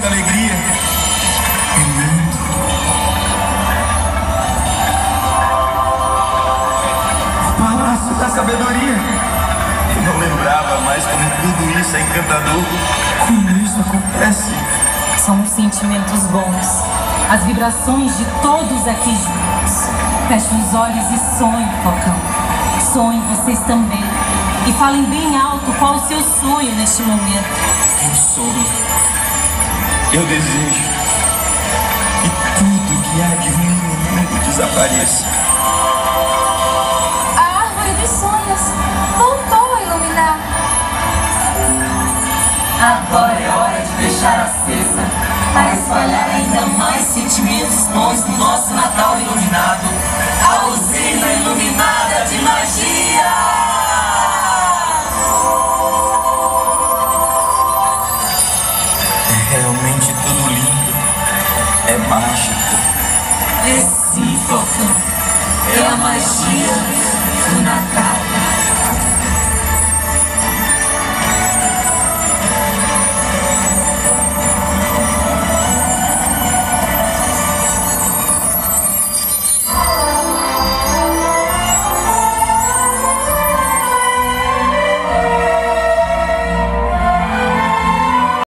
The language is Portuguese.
muita alegria. É lindo. O Palácio da Sabedoria. Eu não lembrava mais como tudo isso é encantador. Como isso acontece? São os sentimentos bons, as vibrações de todos aqui juntos. Feche os olhos e sonhe, Falcão. Sonhem vocês também. E falem bem alto qual o seu sonho neste momento. Eu sonho. Eu desejo que tudo que há de ruim no mundo desapareça. A árvore dos sonhos voltou a iluminar. Agora é hora de deixar acesa para espalhar ainda mais sentimentos bons no nosso Natal iluminado. A usina iluminada de magia! É realmente tudo lindo. É mágico. É sim, Falcão. É a magia do Natal.